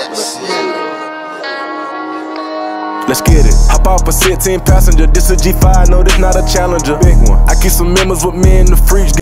Let's get it. Hop off a 16 passenger. This a G5, no, this not a Challenger. Big one. I keep some members with me in the fridge.